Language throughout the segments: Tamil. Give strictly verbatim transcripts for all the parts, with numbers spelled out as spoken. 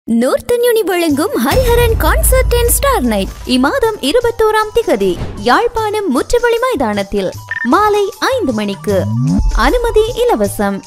நோர்த்தன் யூனி வழங்கும் Hariharan concert and star night இம்மாதம் இருபத்தோராம் திகதி யாழ்ப்பாணம் முற்றுவழி மைதானத்தில் மாலை ஐந்து மணிக்கு. அனுமதி இலவசம்.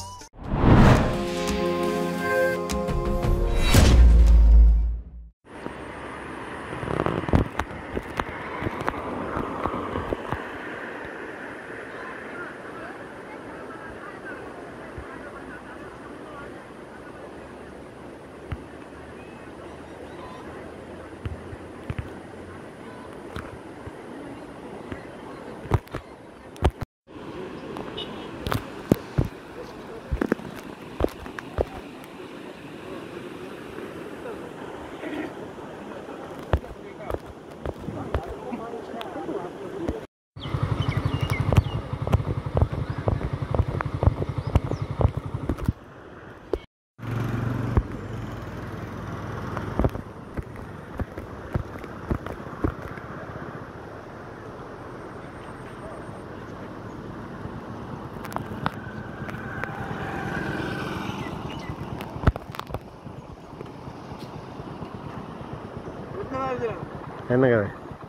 என்ன கதை?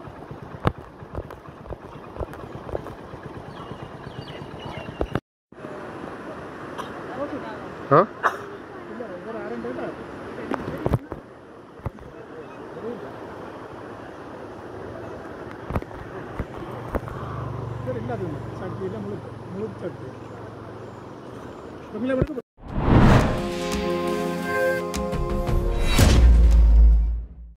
ஆ சட்டி இல்லை முழு முழு சட்டி